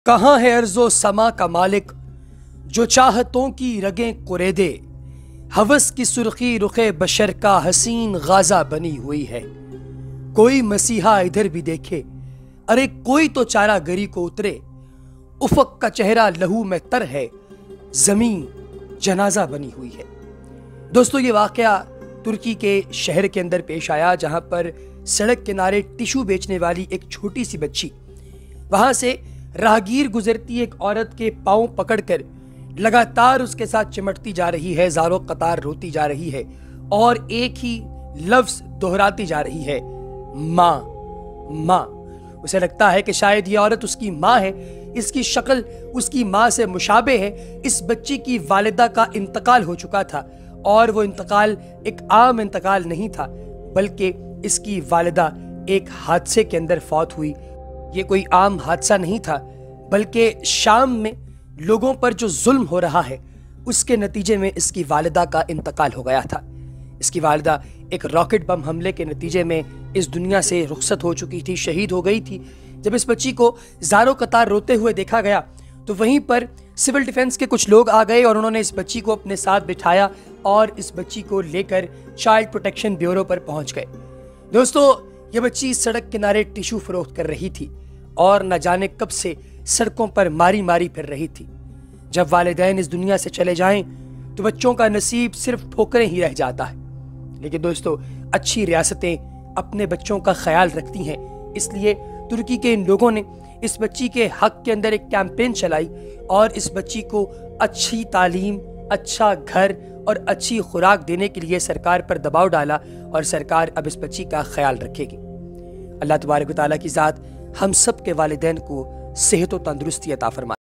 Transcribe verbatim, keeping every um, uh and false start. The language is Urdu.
کہاں ہے ارض و سما کا مالک جو چاہتوں کی رگیں کریدے، ہوس کی سرخی رخ بشر کا حسین غازہ بنی ہوئی ہے۔ کوئی مسیحا ادھر بھی دیکھے، ارے کوئی تو چارہ گری کو اترے، افق کا چہرہ لہو میں تر ہے، زمین جنازہ بنی ہوئی ہے۔ دوستو، یہ واقعہ ترکی کے شہر کے اندر پیش آیا، جہاں پر سڑک کنارے ٹیشو بیچنے والی ایک چھوٹی سی بچی، وہاں سے راہگیر گزرتی ایک عورت کے پاؤں پکڑ کر لگاتار اس کے ساتھ چمٹتی جا رہی ہے، زاروں قطار روتی جا رہی ہے اور ایک ہی لفظ دہراتی جا رہی ہے، ماں ماں۔ اسے لگتا ہے کہ شاید یہ عورت اس کی ماں ہے، اس کی شکل اس کی ماں سے مشابہ ہے۔ اس بچی کی والدہ کا انتقال ہو چکا تھا، اور وہ انتقال ایک عام انتقال نہیں تھا، بلکہ اس کی والدہ ایک حادثے کے اندر فوت ہوئی۔ یہ کوئی عام حادثہ نہیں تھا، بلکہ شام میں لوگوں پر جو ظلم ہو رہا ہے اس کے نتیجے میں اس کی والدہ کا انتقال ہو گیا تھا۔ اس کی والدہ ایک راکٹ بم حملے کے نتیجے میں اس دنیا سے رخصت ہو چکی تھی، شہید ہو گئی تھی۔ جب اس بچی کو زاروں قطار روتے ہوئے دیکھا گیا تو وہیں پر سول ڈیفنس کے کچھ لوگ آ گئے اور انہوں نے اس بچی کو اپنے ساتھ بٹھایا اور اس بچی کو لے کر چائلڈ پروٹیکشن بیورو پر پہنچ گئے۔ دوستو، یہ بچی سڑک کنارے ٹیشو فروخت کر رہی تھی اور نہ جانے کب سے سڑکوں پر ماری ماری پھر رہی تھی۔ جب والدین اس دنیا سے چلے جائیں تو بچوں کا نصیب صرف ٹھوکریں ہی رہ جاتا ہے۔ لیکن دوستو، اچھی ریاستیں اپنے بچوں کا خیال رکھتی ہیں، اس لیے ترکی کے ان لوگوں نے اس بچی کے حق کے اندر ایک کیمپین چلائی اور اس بچی کو اچھی تعلیم، اچھا گھر اور اچھی خوراک دینے کے لیے سرکار پر دباؤ ڈالا، اور سرکار اب اس بچی کا خیال رکھے گی۔ اللہ تبارک و تعالیٰ کی ذات ہم سب کے والدین کو صحت و تندرستی عطا فرمائے۔